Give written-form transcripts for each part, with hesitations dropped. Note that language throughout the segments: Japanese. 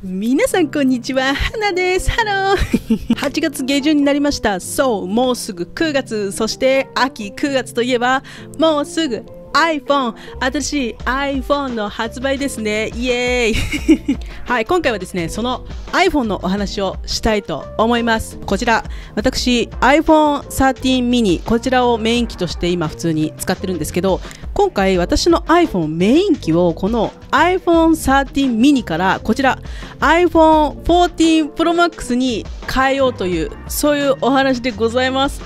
皆さんこんにちは、花です。ハロー8月下旬になりました。そう、もうすぐ9月、そして秋9月といえばもうすぐ iPhone、 新しい iPhone の発売ですね。イエーイはい、今回はですね、その iPhone のお話をしたいと思います。こちら、私 iPhone 13 mini、 こちらをメイン機として今普通に使ってるんですけど、今回私の iPhone メイン機をこの iPhone 13 mini からこちら iPhone 14 Pro Max に変えようという、そういうお話でございます。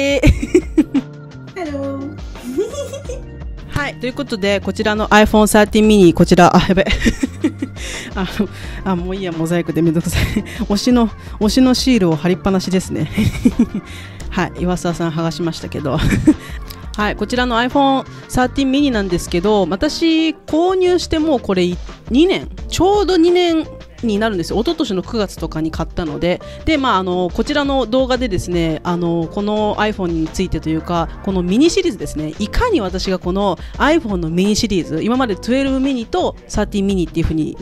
Hello はい、ということでこちらの iPhone 13 mini、 こちらやべもういいや、モザイクでめんどくさい推しのシールを貼りっぱなしですねはい、岩沢さん剥がしましたけどはい、こちらの iPhone 13 mini なんですけど、私購入してもうこれ2年、ちょうど2年になるんですよ。一昨年の9月とかに買ったので、こちらの動画でですね、この iPhone についてというか、このミニシリーズですね、いかに私がこの iPhone のミニシリーズ、今まで12ミニと13ミニっていう風に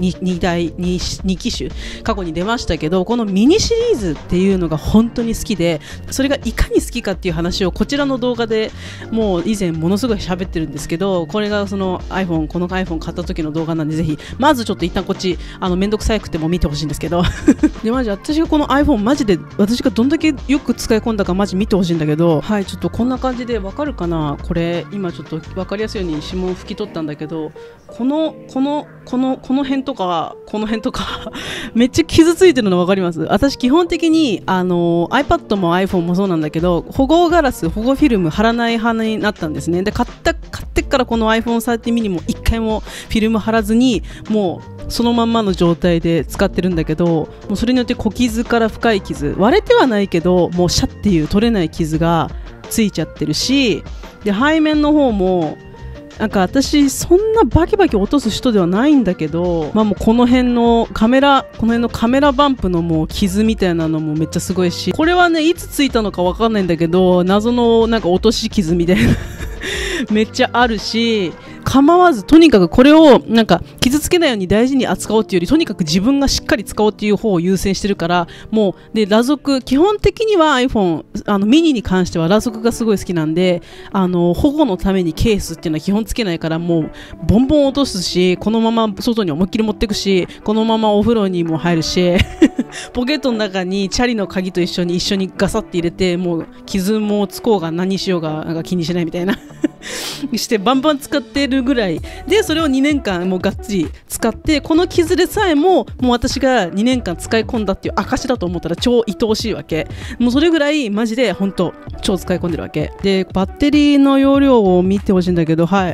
2機種過去に出ましたけど、このミニシリーズっていうのが本当に好きで、それがいかに好きかっていう話をこちらの動画でもう以前ものすごい喋ってるんですけど、これがその この iPhone 買った時の動画なんで、ぜひまずちょっと一旦こっちめんどくさいくても見てほしいんですけどでマジ私がこの iPhone マジで私がどんだけよく使い込んだかマジ見てほしいんだけど、はい、ちょっとこんな感じでわかるかな。これ今ちょっとわかりやすいように指紋拭き取ったんだけど、この辺とかこの辺とかめっちゃ傷ついてるのわかります？私基本的にiPad も iPhone もそうなんだけど、保護ガラス、保護フィルム貼らない派になったんですね。で買ってからこの iPhone 13 mini も一回もフィルム貼らずに、もうそのまんまの状態で使ってるんだけど、もうそれによって小傷から深い傷、割れてはないけどもうシャッっていう取れない傷がついちゃってるし、で背面の方もなんか私そんなバキバキ落とす人ではないんだけど、もうこの辺のカメラバンプのもう傷みたいなのもめっちゃすごいし、これはねいつついたのかわかんないんだけど、謎のなんか落とし傷みたいなめっちゃあるし、構わずとにかくこれをなんか傷つけないように大事に扱おうっていうより、とにかく自分がしっかり使おうっていう方を優先してるから、もうで裸族、基本的には iPhone ミニに関しては裸族がすごい好きなんで、保護のためにケースっていうのは基本つけないから、もうボンボン落とすし、このまま外に思いっきり持っていくし、このままお風呂にも入るしポケットの中にチャリの鍵と一緒にガサって入れて、もう傷もつこうが何しようがなんか気にしないみたいなしてバンバン使ってるぐらいで、それを2年間もうがっつり使って、この傷でさえももう私が2年間使い込んだっていう証だと思ったら超愛おしいわけ。もうそれぐらいマジで本当超使い込んでるわけで、バッテリーの容量を見てほしいんだけど、はい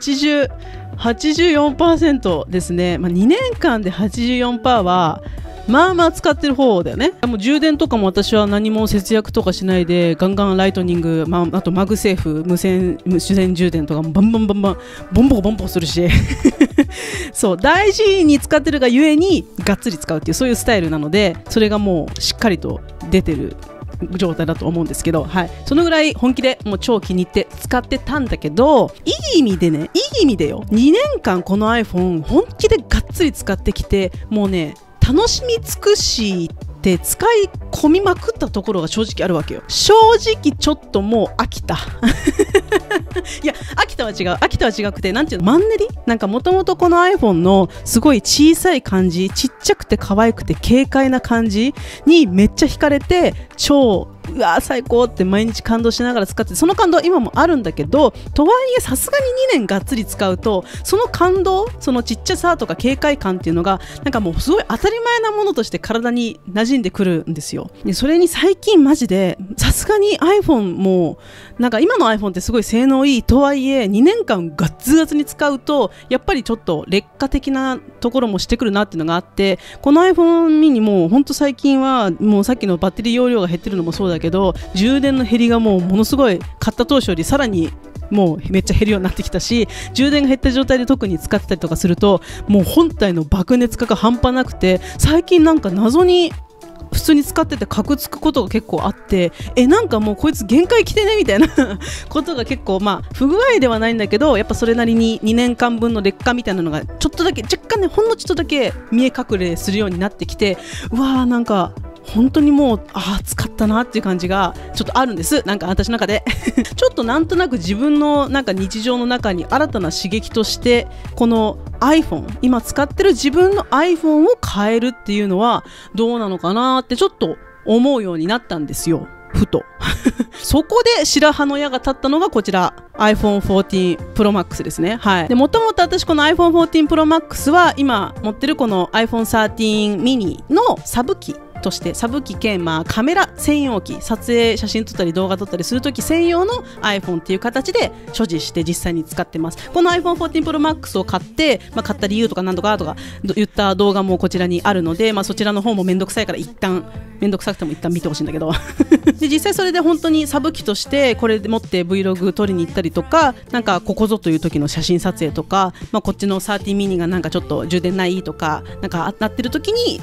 、84% ですね。2年間で 84% はまあまあ使ってる方だよね。もう充電とかも私は何も節約とかしないで、ガンガンライトニング、あとマグセーフ、無線充電とかもバンボンするしそう、大事に使ってるがゆえにがっつり使うっていう、そういうスタイルなので、それがもうしっかりと出てる状態だと思うんですけど、はい、そのぐらい本気でもう超気に入って使ってたんだけど、いい意味でよ、2年間この iPhone 本気でがっつり使ってきて、もうね楽しみ尽くして使い込みまくったところが正直あるわけよ。正直ちょっともう飽きたいや飽きたは違くて、なんていうの、マンネリ、なんかもともとこの iPhone のすごい小さい感じ、ちっちゃくて可愛くて軽快な感じにめっちゃ惹かれて、超うわー最高って毎日感動しながら使って、その感動は今もあるんだけど、とはいえさすがに2年がっつり使うと、その感動、そのちっちゃさとか軽快感っていうのがなんかもうすごい当たり前なものとして体に馴染んでくるんですよ。でそれに最近マジでさすがに iPhone もなんか今の iPhone ってすごい性能いいとはいえ、2年間ガッツガツに使うとやっぱりちょっと劣化的なところもしてくるなっていうのがあって、この iPhone mini もほんと最近はもうさっきのバッテリー容量が減ってるのもそうだけど、充電の減りがものすごい買った当初よりさらにもうめっちゃ減るようになってきたし、充電が減った状態で特に使ってたりとかすると、もう本体の爆熱化が半端なくて、最近なんか謎に普通に使っててカクつくことが結構あって、なんかもうこいつ限界来てねみたいなことが結構、まあ不具合ではないんだけど、やっぱそれなりに2年間分の劣化みたいなのがちょっとだけ若干ね、ほんのちょっとだけ見え隠れするようになってきて、うわーなんか本当にもう使ったなっていう感じがちょっとあるんです。なんか私の中でちょっとなんとなく自分のなんか日常の中に新たな刺激としてこの iPhone、 今使ってる自分の iPhone を変えるっていうのはどうなのかなってちょっと思うようになったんですよ、ふとそこで白羽の矢が立ったのがこちら iPhone 14 Pro Max ですね。はい。で、もともと私この iPhone 14 Pro Max は今持ってるこの iPhone 13 mini のサブ機として、サブ機兼カメラ専用機、撮影写真撮ったり動画撮ったりするとき専用の iPhone っていう形で所持して実際に使ってます。この iPhone 14 Pro Max を買って、買った理由とかなんとかとか言った動画もこちらにあるので、そちらの方もめんどくさいからめんどくさくても一旦見てほしいんだけどで、実際それで本当にサブ機としてこれで持って Vlog 撮りに行ったりとか、なんかここぞという時の写真撮影とか、こっちの13 mini がなんかちょっと充電ないとかなんかなってる時に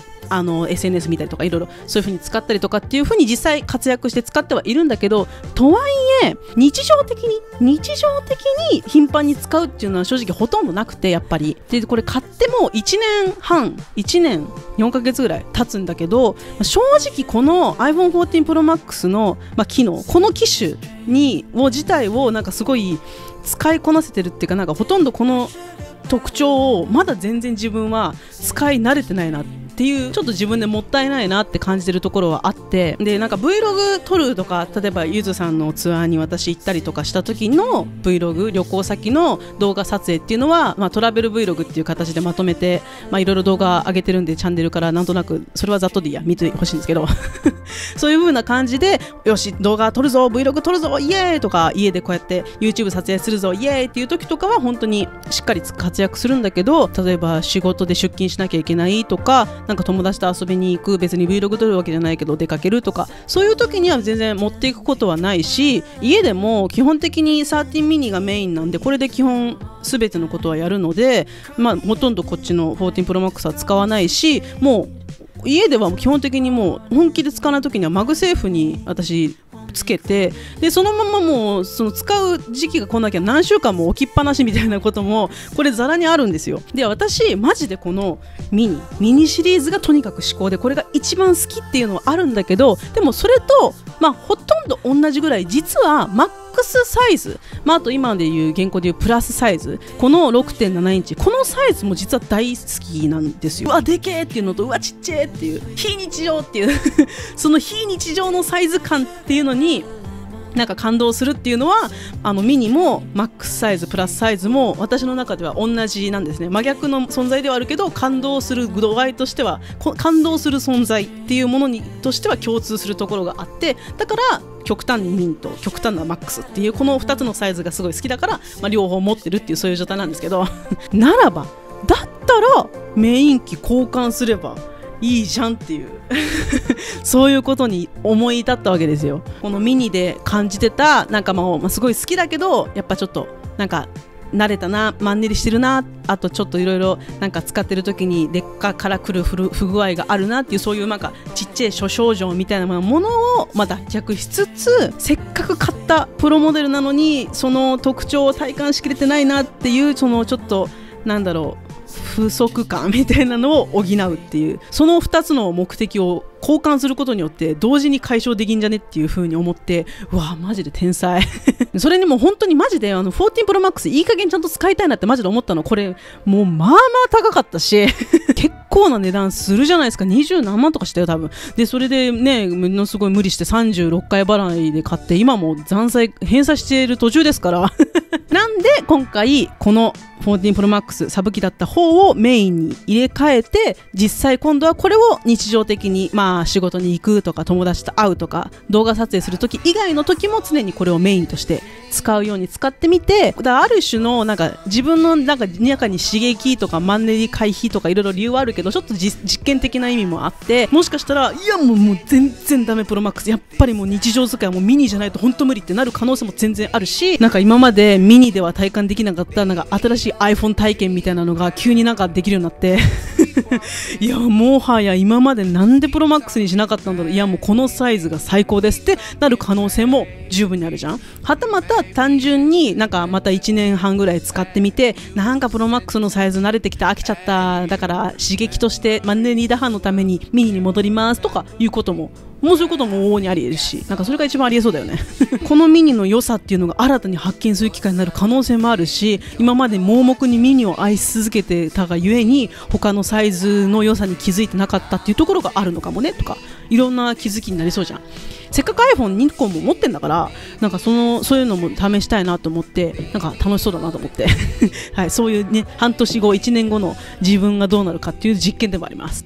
SNS 見たりとかいろいろそういう風に使ったりとかっていう風に実際活躍して使ってはいるんだけど、とはいえ日常的に頻繁に使うっていうのは正直ほとんどなくて、やっぱりでこれ買っても1年4ヶ月ぐらい経つんだけど、正直この iPhone 14 Pro Max の、機能、この機種自体をなんかすごい使いこなせてるっていうか、なんかほとんどこの特徴をまだ全然自分は使い慣れてないなっていう、ちょっと自分でもったいないなって感じてるところはあって、でなんか Vlog 撮るとか、例えばゆずさんのツアーに私行ったりとかした時の Vlog、 旅行先の動画撮影っていうのは、トラベル Vlog っていう形でまとめていろいろ動画上げてるんで、チャンネルからなんとなくそれはざっとでいいや見てほしいんですけどそういう風な感じで、よし動画撮るぞ Vlog 撮るぞイエーイとか、家でこうやって YouTube 撮影するぞイエーイっていう時とかは本当にしっかり活躍するんだけど、例えば仕事で出勤しなきゃいけないとか、なんか友達と遊びに行く、別に Vlog 撮るわけじゃないけど出かけるとか、そういう時には全然持っていくことはないし、家でも基本的に13 mini がメインなんで、これで基本全てのことはやるので、ほとんどこっちの14 Pro Max は使わないし、もう家では基本的にもう本気で使わない時にはマグセーフに私つけて、でそのままもうその使う時期が来なきゃ何週間も置きっぱなしみたいなこともこれザラにあるんですよ。で私マジでこのミニシリーズがとにかく至高で、これが一番好きっていうのはあるんだけど、でもそれとほとんど同じぐらい実はマックスサイズ、あと今でいう現行でいうプラスサイズ、この 6.7 インチこのサイズも実は大好きなんですよ。うわでけーっていうのと、うわちっちゃーっていう非日常っていうその非日常のサイズ感っていうのになんか感動するっていうのは、ミニもマックスサイズプラスサイズも私の中では同じなんですね。真逆の存在ではあるけど、感動する度合いとしては、感動する存在っていうものにとしては共通するところがあって、だから極端にミニと極端なマックスっていうこの2つのサイズがすごい好きだから、両方持ってるっていうそういう状態なんですけどならばだったらメイン機交換すればいいじゃんっていうそういうことに思い至ったわけですよ。このミニで感じてたなんかすごい好きだけど、やっぱちょっとなんか慣れたな、マンネリしてるな、あとちょっといろいろなんか使ってる時に劣化から来る不具合があるなっていう、そういうなんかちっちゃい諸症状みたいなものを脱却しつつ、せっかく買ったプロモデルなのにその特徴を体感しきれてないなっていう、そのちょっとなんだろう不足感みたいなのを補うっていう、その2つの目的を交換することによって同時に解消できんじゃねっていう風に思って、うわマジで天才それにもう本当にマジで14 Pro Max いい加減ちゃんと使いたいなってマジで思ったの。これもうまあまあ高かったし結構な値段するじゃないですか。20何万とかしたよ多分。でそれでねものすごい無理して36回払いで買って、今も返済している途中ですからなんで今回この14 Pro Max サブ機だった方をメインに入れ替えて、実際今度はこれを日常的に仕事に行くとか友達と会うとか動画撮影する時以外の時も常にこれをメインとして使うように使ってみて、ある種のなんか自分の中に刺激とかマンネリ回避とかいろいろ理由はあるけど、ちょっと実験的な意味もあって、もしかしたらいやもう全然ダメプロマックス、やっぱりもう日常使いはもうミニじゃないと本当無理ってなる可能性も全然あるし、なんか今までミニでは体感できなかったなんか新しい iPhone 体験みたいなのが急になんかできるようになっていやもはや今までなんでプロマックスにしなかったんだろう、いやもうこのサイズが最高ですってなる可能性も十分にあるじゃん。はたまた単純になんかまた1年半ぐらい使ってみて、なんかプロマックスのサイズ慣れてきて飽きちゃった、だから刺激としてマンネリ打破のためにミニに戻りますとかいうことも、もうそういうことも往々にあり得るし、なんかそれが一番ありえそうだよねこのミニの良さっていうのが新たに発見する機会になる可能性もあるし、今まで盲目にミニを愛し続けてたがゆえに他のサイズの良さに気づいてなかったっていうところがあるのかもねとか、いろんな気づきになりそうじゃん。せっかく iPhone2 個も持ってんだから、なんかそういうのも試したいなと思って、なんか楽しそうだなと思ってはい、そういうね、半年後1年後の自分がどうなるかっていう実験でもあります。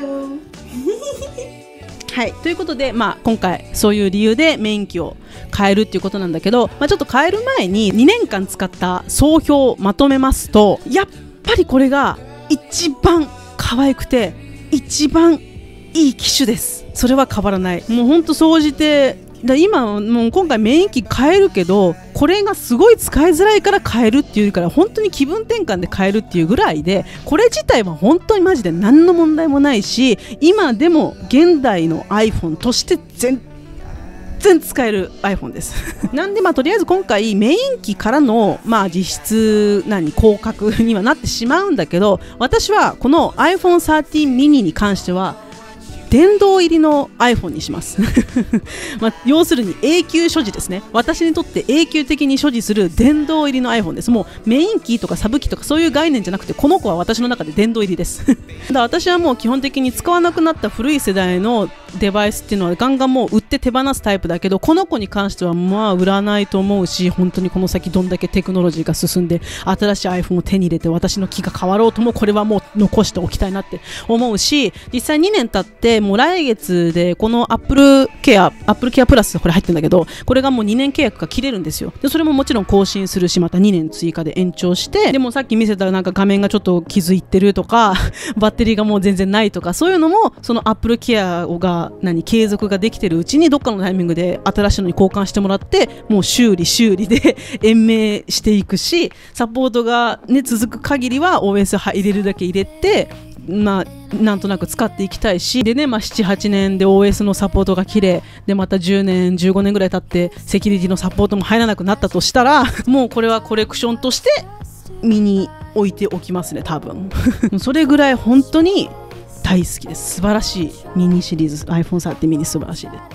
はい、ということで、今回そういう理由でメイン機を変えるっていうことなんだけど、ちょっと変える前に2年間使った総評をまとめますと、やっぱりこれが一番可愛くて一番いい機種です。それは変わらない。もうほんと総じて今もう今回メイン機変えるけど、これがすごい使いづらいから変えるっていうから、本当に気分転換で変えるっていうぐらいで、これ自体は本当にマジで何の問題もないし、今でも現代の iPhone として全然使える iPhone ですなんでとりあえず今回メイン機からの実質広角にはなってしまうんだけど、私はこの iPhone 13 mini に関しては殿堂入りの iPhone にします要するに永久所持ですね。私にとって永久的に所持する殿堂入りの iPhone です。もうメイン機とかサブ機とかそういう概念じゃなくて、この子は私の中で殿堂入りですだから私はもう基本的に使わなくなった古い世代のデバイスっていうのはガンガンもう売って手放すタイプだけど、この子に関しては売らないと思うし、本当にこの先どんだけテクノロジーが進んで新しい iPhone を手に入れて私の気が変わろうとも、これはもう残しておきたいなって思うし、実際2年経ってもう来月でこの Apple Careプラスこれ入ってるんだけど、これがもう2年契約が切れるんですよ。でそれももちろん更新するし、また2年追加で延長して、でもさっき見せたなんか画面がちょっと傷いってるとかバッテリーがもう全然ないとか、そういうのもその Apple Care が継続ができてるうちにどっかのタイミングで新しいのに交換してもらって、もう修理で延命していくし、サポートが、続く限りは OS 入れるだけ入れてなんとなく使っていきたいし、でね、7、8年で OS のサポートが切れで、また10年15年ぐらい経ってセキュリティのサポートも入らなくなったとしたらもうこれはコレクションとして身に置いておきますね、多分それぐらい本当に大好きです。素晴らしいミニシリーズ iPhone 13 mini 素晴らしいです。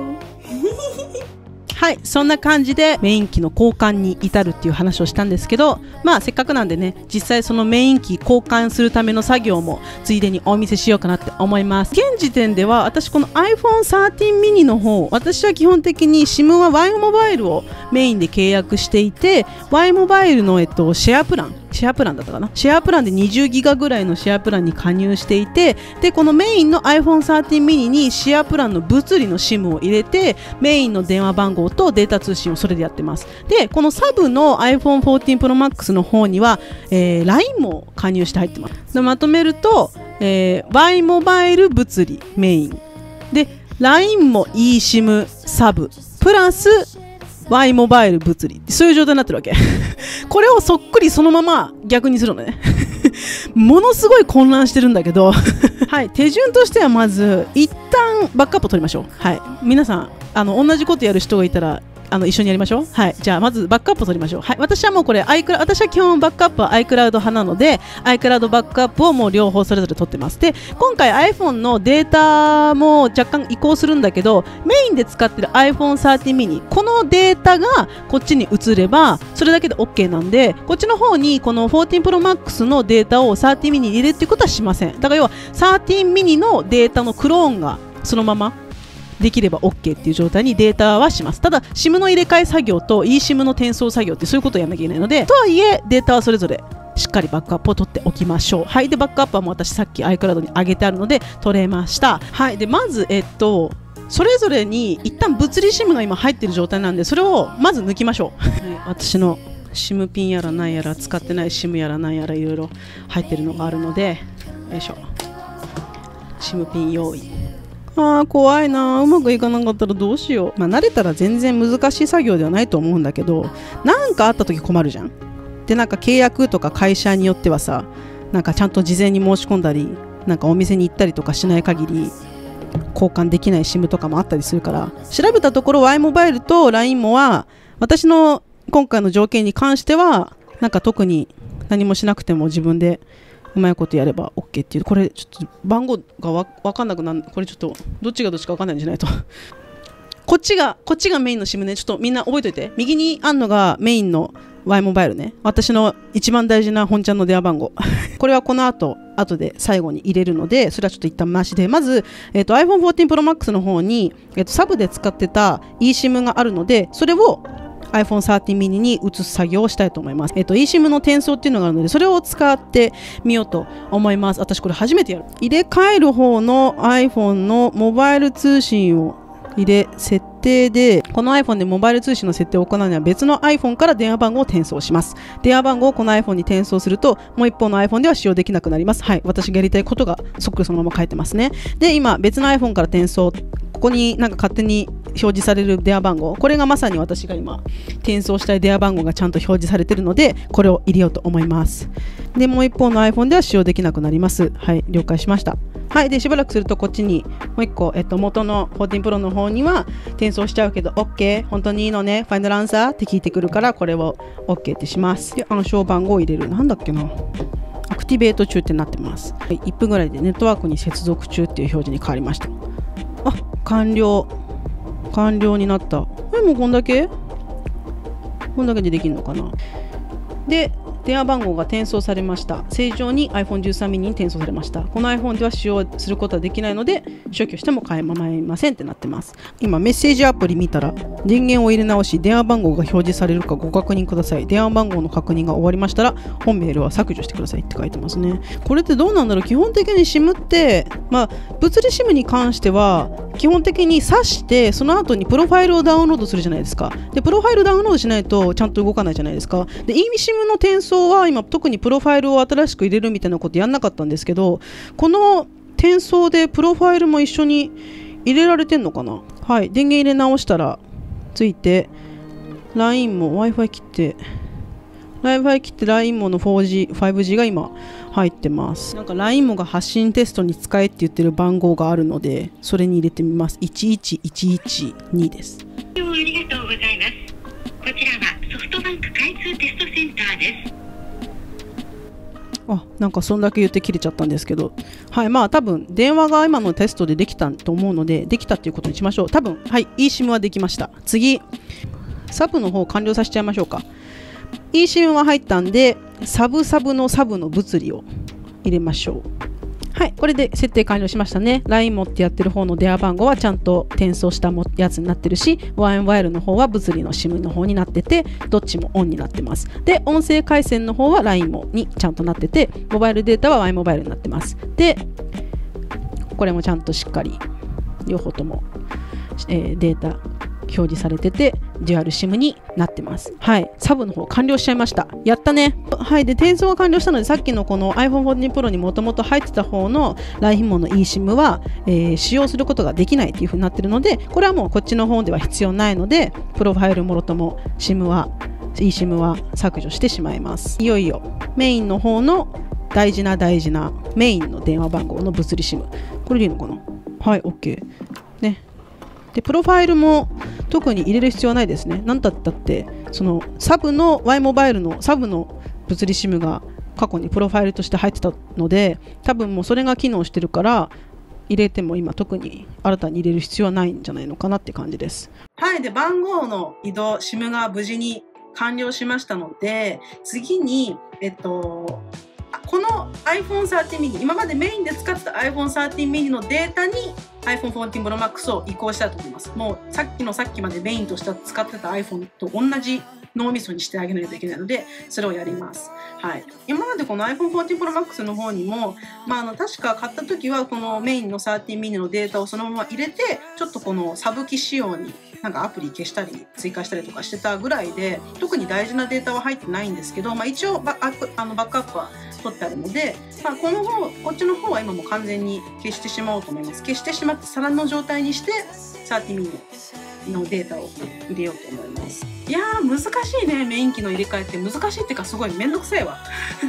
はい、そんな感じでメイン機の交換に至るっていう話をしたんですけど、せっかくなんでね、実際そのメイン機交換するための作業もついでにお見せしようかなって思います。現時点では私この iPhone 13 mini の方、私は基本的に SIM は Y モバイルをメインで契約していて、 Y モバイルのシェアプランだったかな、シェアプランで20ギガぐらいのシェアプランに加入していて、でこのメインの iPhone 13 mini にシェアプランの物理の SIM を入れて、メインの電話番号とデータ通信をそれでやってます。でこのサブの iPhone 14 Pro Max の方には、LINE も加入して入ってます。でまとめると、Y モバイル物理メインで LINE も eSIM サブプラスY モバイル物理、そういう状態になってるわけこれをそっくりそのまま逆にするのねものすごい混乱してるんだけどはい、手順としてはまず一旦バックアップを取りましょう。はい、皆さん同じことやる人がいたら一緒にやりましょう。はい、じゃあまずバックアップを取りましょう。はい、私はもうこれ私は基本バックアップは iCloud 派なので iCloud バックアップをもう両方それぞれ取ってます。で今回 iPhone のデータも若干移行するんだけど、メインで使ってる iPhone 13 mini このデータがこっちに移ればそれだけで OK なんで、こっちの方にこの14 Pro Max のデータを13 mini に入れるっていうことはしません。だから要は13 mini のデータのクローンがそのままできれば OK っていう状態にデータはします。ただ SIM の入れ替え作業と eSIM の転送作業ってそういうことをやらなきゃいけないので、とはいえデータはそれぞれしっかりバックアップを取っておきましょう。はい、でバックアップはもう私さっき iCloud に上げてあるので取れました。はい、でまずそれぞれに一旦物理 SIM が今入ってる状態なんで、それをまず抜きましょう私の SIM ピンやらなんやら使ってない SIM やらなんやらいろいろ入ってるのがあるので、よいしょ、 SIM ピン用意。怖いな、うまくいかなかったらどうしよう。慣れたら全然難しい作業ではないと思うんだけど、なんかあった時困るじゃん。でなんか契約とか会社によってはさ、 なんかちゃんと事前に申し込んだり、なんかお店に行ったりとかしない限り交換できない SIM とかもあったりするから、調べたところ Y モバイルと LINE もは私の今回の条件に関してはなんか特に何もしなくても自分でうまいことやれば OK っていう。これちょっと番号が分かんなくなる。これちょっとどっちがどっちか分かんないんじゃないとこっちがメインの SIM ね。ちょっとみんな覚えておいて。右にあんのがメインの Y モバイルね。私の一番大事な本ちゃんの電話番号これはこの後で最後に入れるので、それはちょっと一旦回しで、まず、iPhone 14 Pro Max の方に、サブで使ってた eSIM があるので、それを iPhone 13 mini に移す作業をしたいと思います。eSIM の転送っていうのがあるので、それを使ってみようと思います。私これ初めてやる。入れ替える方の iPhone のモバイル通信を設定で、この iPhone でモバイル通信の設定を行うには別の iPhone から電話番号を転送します。電話番号をこの iPhone に転送すると、もう一方の iPhone では使用できなくなります。はい、私がやりたいことがそっくりそのまま書いてますね。で、今別の iPhone から転送、ここになんか勝手に表示される電話番号、これがまさに私が今転送したい電話番号がちゃんと表示されているので、これを入れようと思います。で、もう一方の iPhone では使用できなくなります。はい、了解しました。はい、でしばらくするとこっちにもう一個、元の14 Pro の方には転送しちゃうけど OK 本当にいいのね、ファイナルアンサーって聞いてくるから、これを OK ってします。で、暗証番号を入れる。なんだっけな、アクティベート中ってなってます。はい、1分ぐらいでネットワークに接続中っていう表示に変わりました。あ、完了になった。もうこんだけでできるのかな。で、電話番号が転送されました。正常に iPhone 13 mini に転送されました。この iPhone では使用することはできないので、消去しても構いませんってなってます。今メッセージアプリ見たら、電源を入れ直し電話番号が表示されるかご確認ください。電話番号の確認が終わりましたら本メールは削除してくださいって書いてますね。これってどうなんだろう。基本的に SIM って、物理 SIM に関しては基本的に挿してその後にプロファイルをダウンロードするじゃないですか。で、プロファイルダウンロードしないとちゃんと動かないじゃないですか。で、eSIM の転送は今特にプロファイルを新しく入れるみたいなことやんなかったんですけど、この転送でプロファイルも一緒に入れられてんのかな。はい、電源入れ直したらついて、 LINE も Wi-Fi 切って LINE もの 4G、5G が今入ってます。なんか LINE もが発信テストに使えって言ってる番号があるので、それに入れてみます。11112です。 ありがとうございます。こちらはソフトバンク開通テストセンターです。 なんかそんだけ言って切れちゃったんですけど、はい、多分電話が今のテストでできたと思うので、できたっていうことにしましょう。多分、はい、eSIM はできました。次、サブの方完了させちゃいましょうか。eSIM は入ったんで、サブの物理を入れましょう。はい、これで設定完了しましたね。LINE 持ってやってる方の電話番号はちゃんと転送したやつになってるし、Y モバイルの方は物理の SIM の方になってて、どっちもオンになってます。で、音声回線の方は LINE もにちゃんとなってて、モバイルデータは Y モバイルになってます。で、これもちゃんとしっかり両方とも、データ表示されてて、デュアル SIM になってます。はい、サブの方完了しちゃいました。やったね。はい、で転送が完了したので、さっきのこの iPhone 14 Pro にもともと入ってた方の LINE もの eSIM は、使用することができないっていう風になってるので、これはもうこっちの方では必要ないので、プロファイルもろとも eSIM は削除してしまいます。いよいよメインの方の大事なメインの電話番号の物理 SIM、 これでいいのかな。はい、 OK ね。で、プロファイルも特に入れる必要はないですね。何だったってそのサブの Y モバイルのサブの物理 SIM が過去にプロファイルとして入ってたので、多分もうそれが機能してるから入れても今特に新たに入れる必要はないんじゃないのかなって感じです。はい、で番号の移動 SIM が無事に完了しましたので、次にこの iPhone 13 mini、 今までメインで使ってた iPhone 13 mini のデータに iPhone 14 Pro Max を移行したいと思います。もうさっきまでメインとして使ってた iPhone と同じ脳みそにしてあげないといけないので、それをやります。はい、今までこの iPhone 14 Pro Max の方にも、確か買った時はこのメインの13 mini のデータをそのまま入れて、ちょっとこのサブ機仕様になんかアプリ消したり追加したりとかしてたぐらいで、特に大事なデータは入ってないんですけど、一応バックアップは取ってあるので、こっちの方は今もう完全に消してしまおうと思います。消してしまって皿の状態にして13 miniのデータを入れようと思います。いやー難しいね。メイン機の入れ替えって難しいっていうか、すごいめんどくさいわ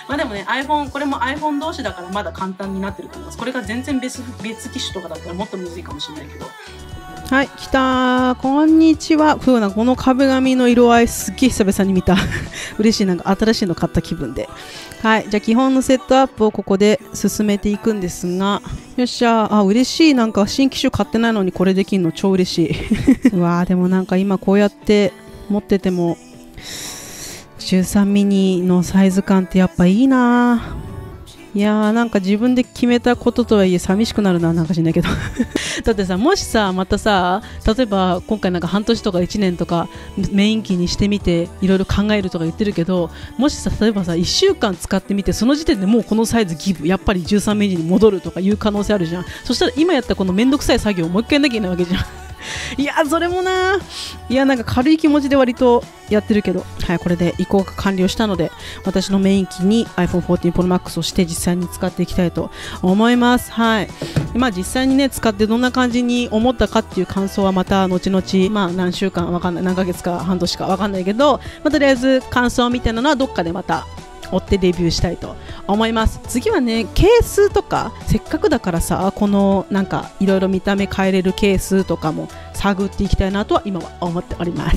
まあでもね、これも iPhone 同士だからまだ簡単になってると思います。これが全然別機種とかだったらもっとむずいかもしれないけど。はい、来たー。こんにちは。この壁紙の色合いすっげえ久々に見た。嬉しい、なんか新しいの買った気分で。はい、じゃあ基本のセットアップをここで進めていくんですが、よっしゃー。嬉しい。なんか新機種買ってないのにこれできんの超嬉しい。うわー、でもなんか今こうやって持ってても、13ミニのサイズ感ってやっぱいいなー。いやー、なんか自分で決めたこととはいえ寂しくなるな、なんか知んないけどだってさ、もしさ、またさ、例えば今回なんか半年とか1年とかメイン機にしてみていろいろ考えるとか言ってるけど、もしさ、例えばさ1週間使ってみてその時点でもうこのサイズギブやっぱり13ミリに戻るとかいう可能性あるじゃん。そしたら今やったこのめんどくさい作業をもう一回やんなきゃいけないわけじゃんいやそれもな、いやなんか軽い気持ちで割とやってるけど、はい、これで移行が完了したので、私のメイン機に iPhone 14 Pro Max をして実際に使っていきたいと思います。はい、まあ実際にね使ってどんな感じに思ったかっていう感想はまた後々、まあ何週間わかんない、何ヶ月か半年かわかんないけど、まあ、とりあえず感想みたいなのはどっかでまた追ってレビューしたいと思います。次はね、ケースとかせっかくだからさ、このなんかいろいろ見た目変えれるケースとかも探っていきたいなとは今は思っております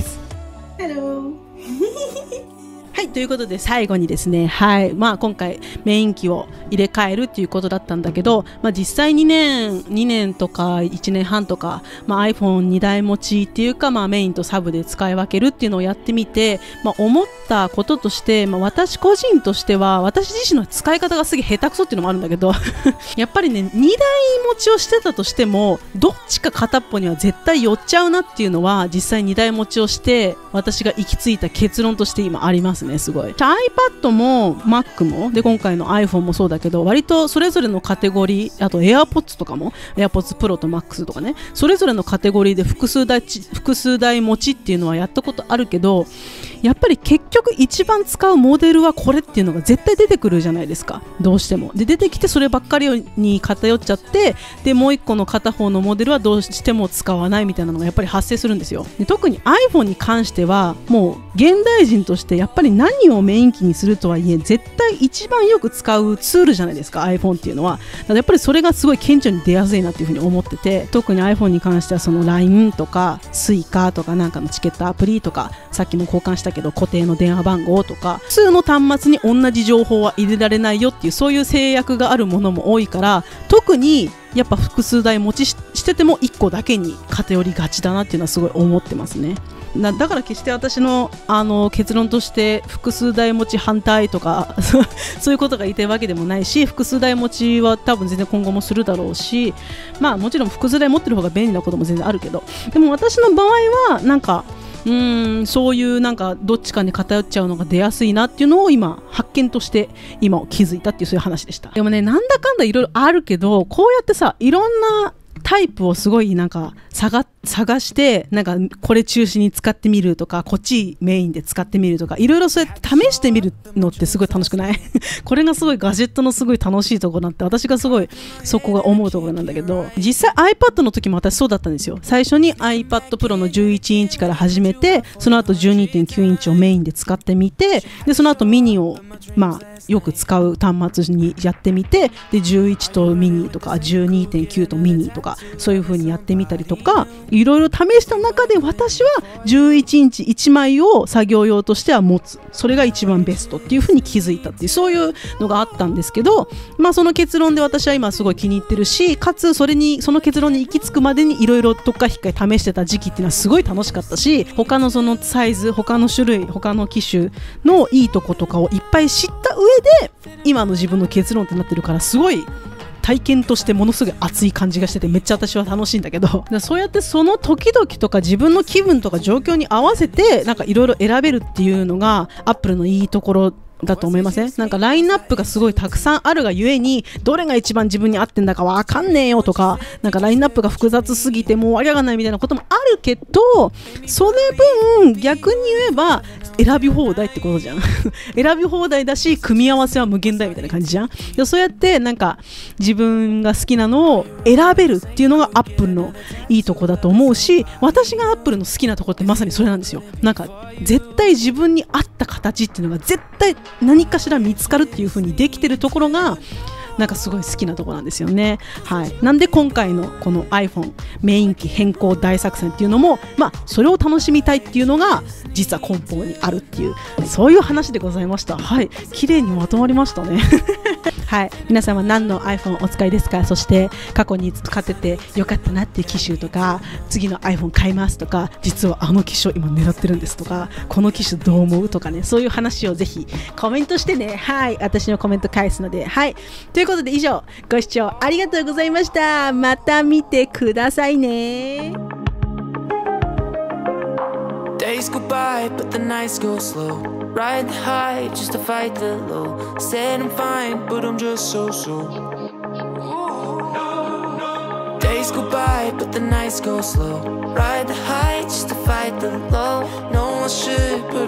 。Hello はい、ということで最後にですね、はい、まあ今回メイン機を入れ替えるっていうことだったんだけど、まあ実際2年とか1年半とか、まあ iPhone2 台持ちっていうか、まあメインとサブで使い分けるっていうのをやってみて、まあ思ったこととして、まあ私個人としては、私自身の使い方がすげえ下手くそっていうのもあるんだけど、やっぱりね、2台持ちをしてたとしても、どっちか片っぽには絶対寄っちゃうなっていうのは、実際2台持ちをして、私が行き着いた結論として今ありますね、すごい。iPad も Mac も、で、今回の iPhone もそうだけど、割とそれぞれのカテゴリー、あと AirPods とかも、AirPods Pro と Max とかね、それぞれのカテゴリーで複数台持ちっていうのはやったことあるけど、やっぱり結局一番使うモデルはこれっていうのが絶対出てくるじゃないですか、どうしても。で、出てきてそればっかりに偏っちゃって、で、もう一個の片方のモデルはどうしても使わないみたいなのがやっぱり発生するんですよ。で、特に iPhone に関しては、もう現代人としてやっぱり何をメイン機にするとはいえ、絶対一番よく使うツールじゃないですか、 iPhone っていうのは。だからやっぱりそれがすごい顕著に出やすいなっていうふうに思ってて、特に iPhone に関してはその LINE とか Suica とかなんかのチケットアプリとか、さっきも交換したけど固定の電話番号とか、普通の端末に同じ情報は入れられないよっていう、そういう制約があるものも多いから、特にやっぱ複数台持ちしてても1個だけに偏りがちだなっていうのはすごい思ってますね。だから決して私の、結論として複数台持ち反対とかそういうことが言いたいわけでもないし、複数台持ちは多分全然今後もするだろうし、まあもちろん複数台持ってる方が便利なことも全然あるけど、でも私の場合はなんかそういうなんかどっちかに偏っちゃうのが出やすいなっていうのを今発見として今気づいたっていう、そういう話でした。でもね、なんだかんだいろいろあるけど、こうやってさ、いろんなタイプをすごいなんか探して、なんかこれ中心に使ってみるとか、こっちメインで使ってみるとか、いろいろそうやって試してみるのってすごい楽しくないこれがすごいガジェットのすごい楽しいところなんて、私がすごいそこが思うところなんだけど、実際 iPad の時も私そうだったんですよ。最初に iPad Pro の11インチから始めて、その後 12.9 インチをメインで使ってみて、でその後ミニをまあよく使う端末にやってみて、で11とミニとか 12.9 とミニとか、そういう風にやってみたりとか、いろいろ試した中で私は11インチ1枚を作業用としては持つ、それが一番ベストっていう風に気づいたっていう、そういうのがあったんですけど、まあその結論で私は今すごい気に入ってるし、かつその結論に行き着くまでにいろいろどっか引っかい試してた時期っていうのはすごい楽しかったし、他のそのサイズ、他の種類、他の機種のいいとことかをいっぱい知った上で今の自分の結論ってなってるから、すごい体験としてものすごい熱い感じがしてて、めっちゃ私は楽しいんだけど、そうやってその時々とか自分の気分とか状況に合わせてなんかいろいろ選べるっていうのがアップルのいいところだと思いません？なんかラインナップがすごいたくさんあるがゆえに、どれが一番自分に合ってんだかわかんねえよとか、なんかラインナップが複雑すぎてもうわけがないみたいなこともあるけど、それ分逆に言えば選び放題ってことじゃん選び放題だし組み合わせは無限大みたいな感じじゃん。そうやってなんか自分が好きなのを選べるっていうのがアップルのいいとこだと思うし、私がアップルの好きなとこってまさにそれなんですよ。なんか絶対自分に合った形っていうのが絶対何かしら見つかるっていう風にできてるところがなんかすごい好きなところなんですよね。はい。なんで今回のこの iPhone メイン機変更大作戦っていうのも、まあそれを楽しみたいっていうのが実は根本にあるっていう、そういう話でございました。はい。綺麗にまとまりましたね。はい。皆さんは何の iPhone お使いですか？そして過去に使っててよかったなっていう機種とか、次の iPhone 買いますとか、実はあの機種を今狙ってるんですとか、この機種どう思うとかね、そういう話をぜひコメントしてね。はい。私のコメント返すので、はい。ということで以上、ご視聴ありがとうございました。また見てくださいね。 Days go by, but the nights go slow. Ride the high just to fight the low. Said I'm fine, but I'm just so. Days go by, but the nights go slow. Ride the high just to fight the low. No one should, but